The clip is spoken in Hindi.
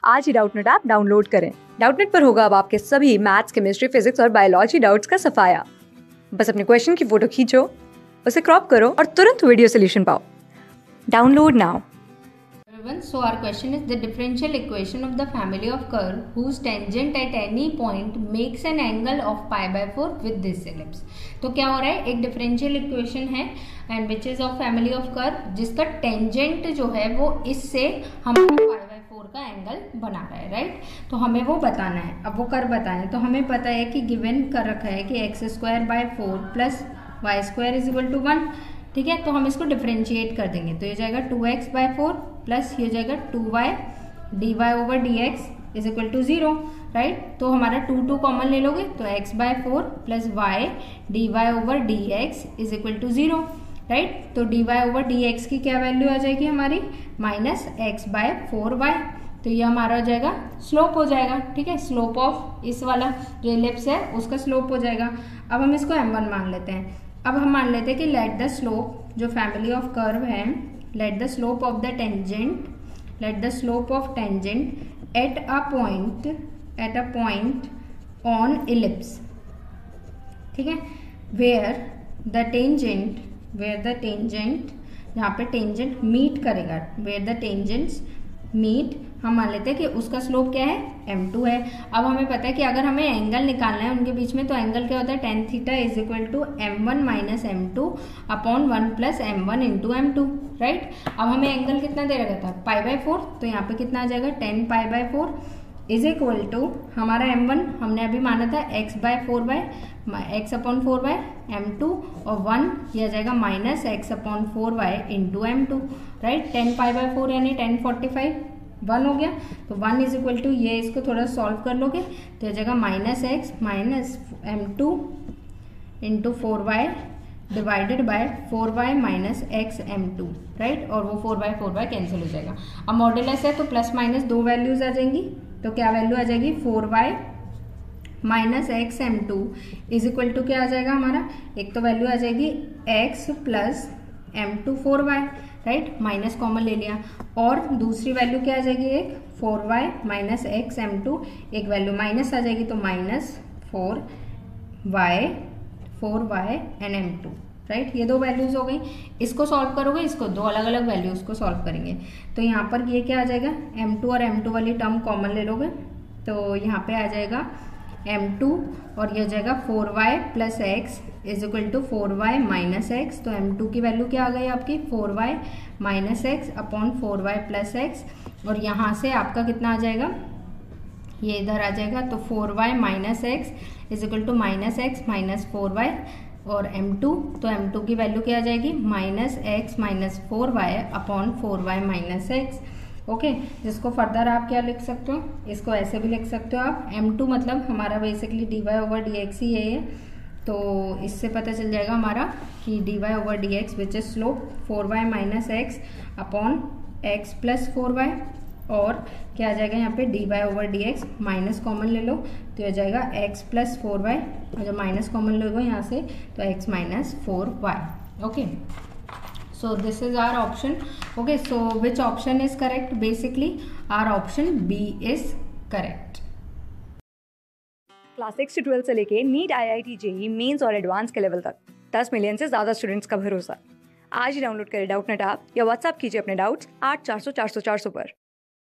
आज ही डाउटनेट ऐप डाउनलोड करें। डाउटनेट पर होगा अब आपके सभी मैथ्स, केमिस्ट्री, फिजिक्स और बायोलॉजी डाउट्स का सफाया। बस अपने क्वेश्चन की फोटो खींचो, उसे क्रॉप करो और तुरंत वीडियो सोल्यूशन पाओ। Download now. So our question is the differential equation of the family of curve whose tangent at any point makes an angle of pi by 4 with this ellipse। तो क्या हो रहा है, एक डिफरेंशियल इक्वेशन है and which is of family of curve जिसका टेंजेंट जो है वो इससे हमारा पाई बाय 4 का एंगल बना रहा है, राइट। तो हमें वो बताना है। अब वो कर्व बताना है तो हमें पता है कि गिवन कर रखा है कि x square by 4 plus y square is equal to 1, ठीक है। तो हम इसको डिफ्रेंशिएट कर देंगे तो ये जाएगा 2x बाय 4 प्लस ये जाएगा 2y dy over dx is equal to 0, right. तो हमारा 2 कॉमन ले लोगे तो x by 4 plus y dy over dx is equal to 0, right. तो dy ओवर dx की क्या वैल्यू आ जाएगी हमारी माइनस x बाय 4y। तो ये हमारा हो जाएगा स्लोप हो जाएगा, ठीक है। स्लोप ऑफ इस वाला जो एलिप्स है उसका स्लोप हो जाएगा। अब हम इसको m1 मान लेते हैं। अब हम मान लेते हैं कि लेट द स्लोप जो फैमिली ऑफ कर्व है, let the slope of the tangent, let the slope of tangent at a point on ellipse, ठीक है, वेयर द टेंजेंट यहाँ पे टेंजेंट मीट करेगा, वेयर द टेंजेंट्स मीट, हम मान लेते हैं कि उसका स्लोप क्या है m2 है। अब हमें पता है कि अगर हमें एंगल निकालना है उनके बीच में तो एंगल क्या होता है tan theta is equal to m1 minus m2 upon 1 plus m1 into m2, right. अब हमें एंगल कितना दे रखा था पाई बाय 4, तो यहाँ पे कितना आ जाएगा 10 pi by 4 is equal to हमारा m1 हमने अभी माना था x by 4 by x upon 4 by m2 और 1 यह जाएगा minus x upon 4 by into m2, right. 10 pi by 4 यानी 1045 1 हो गया। तो 1 इज इक्वल टू ये इसको थोड़ा सॉल्व कर लोगे तो हो जाएगा minus x minus m2 into 4y divided by 4y minus x m2, right. और वो 4y कैंसिल हो जाएगा। अब मॉड्यूलस है तो प्लस माइनस दो वैल्यूज आ जाएंगी, तो क्या वैल्यू आ जाएगी 4y minus x m2 is equal to क्या आ जाएगा हमारा, एक तो वैल्यू आ जाएगी x plus m2 4y, right, minus common ले लिया। और दूसरी वैल्यू क्या आ जाएगी, एक 4y माइनस एक्स m2, एक वैल्यू माइनस आ जाएगी तो minus 4y and m2, right. ये दो वैल्यूज हो गई। इसको सॉल्व करोगे, इसको दो अलग अलग वैल्यूज को सॉल्व करेंगे तो यहाँ पर ये क्या आ जाएगा m2 और m2 वाली टर्म कॉमन ले लोगे तो यहाँ पे आ जाएगा m2 और ये हो जाएगा 4y plus x is equal to 4y minus x. तो m2 की वैल्यू क्या आ गई आपकी 4y minus x upon 4y plus x, और यहाँ से आपका कितना आ जाएगा, ये इधर आ जाएगा तो 4y minus x is equal to minus x minus 4y और m2, तो m2 की वैल्यू क्या आ जाएगी minus x minus 4y upon 4y minus x, okay. जिसको फर्दर आप क्या लिख सकते हो, इसको ऐसे भी लिख सकते हो आप m2 मतलब हमारा बेसिकली dy ओवर dx ही है, तो इससे पता चल जाएगा हमारा कि dy over dx which is slope 4y minus x upon x plus 4y, और क्या आ जाएगा यहाँ पे dy over dx minus common ले लो तो यह जाएगा x प्लस 4y, और जब माइनस कॉमन लोगे यहाँ से तो x minus 4y, okay. So this is our option, okay. So which option is correct? Basically our option B is correct. Class 6 से 12 से लेके नीट, IIT, JEE मेंस और एडवांस के लेवल तक 10 मिलियन से ज्यादा स्टूडेंट्स का भरोसा। आज ही डाउनलोड करें डाउटनेट ऐप या व्हाट्सएप कीजिए अपने डाउट्स 8400 400 400 पर।